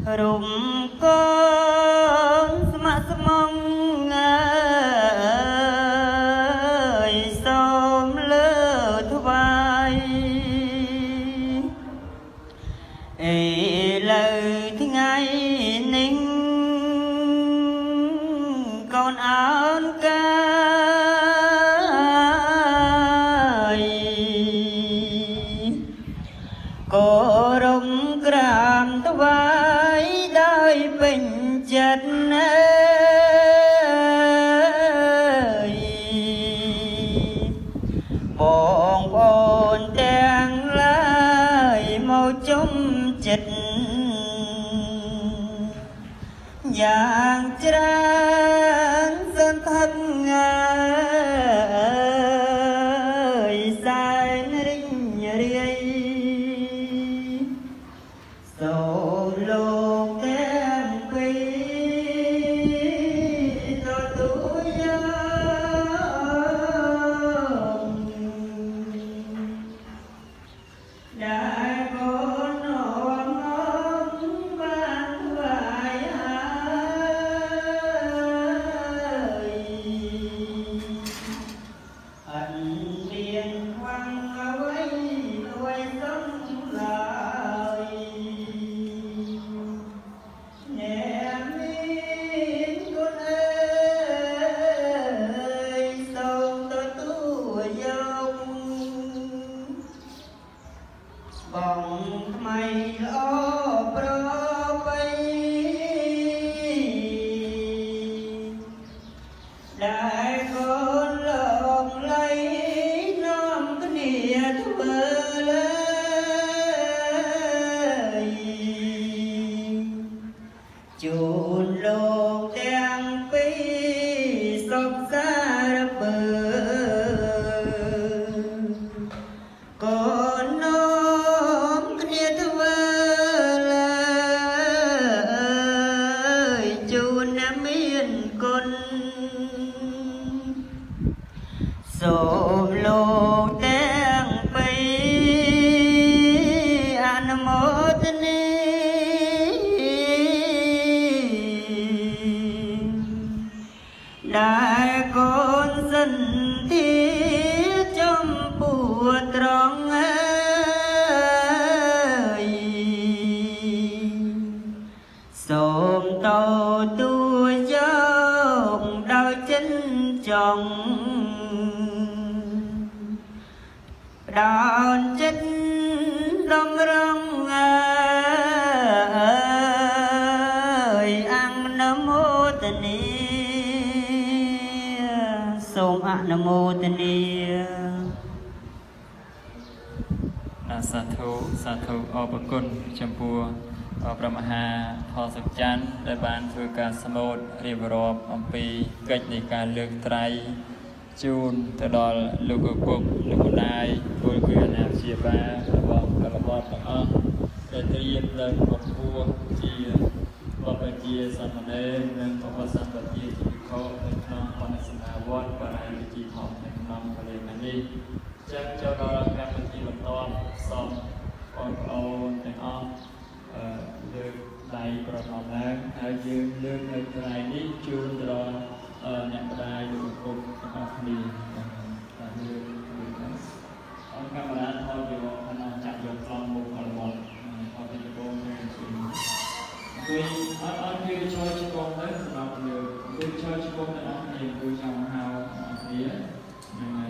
rụng con mà mong ơi xóm lơ thoại lời thứ ngày ninh con áo ca cô rung gram thoại đời bình chất bồn bồn đen lại màu chung chịch dạng tráng dân thân ơi sai rinh riêng sầu lô kém quý cho tuổi đại con ôm ôm ban vài ơi biên hoang ấy nuôi sống lại nè miên con ơi sâu tôi tu dông bóng mây lo pro bay đại con lòng lấy nom cái nia bơ lời chùn lô đen phi sọc xa bờ con nom cái nia lời chùn nam miên con sổ lô đen phi an mô tên đại con dân thiết trong bùa tròn ơi xôm tàu tua dòng đau chân chồng đòn chân đông rong ơi ăn nam mô tên xôm ạ nam mô tên សាធុអរគុណចំពោះព្រះមហាផសច័ន្ទដែលបានធ្វើការស្មូតរៀបរាប់អំពីកិច្ចនៃការលើកត្រៃជូនទៅដល់លោកឪពុកលោកម្ដាយពលគឺអាណាព្យាបាលរបស់កលបតទាំងអស់ដែលត្រៀមឡើងបំពោះជាបព្វជិសមណេរនិងបព្វសម្បទាជាភិក្ខុនៅក្នុងបណ្ឌសមាវត្តបរិយាវិជីធម្មនៅក្នុងបរិយានេះចឹងចូលដល់កម្មវិធីបន្តសូមបងប្អូនទាំងអស់លើកដៃប្រណម្យឡើងហើយយើងលើកនៅថ្ងៃនេះជូនដល់អ្នកម្ដាយលោកឪពុកទាំងអស់គ្នាតាមលើកអង្គកាមេរ៉ាថតយកក្នុងចាក់យកខ្លងមុខអរវត្តថតវីដេអូទៅជូនគឺអត់គឺជួយឆ្កងទៅសម្រាប់លើគឺជួយឆ្កងទៅអស់គ្នាគឺចង់ហៅគ្នានឹង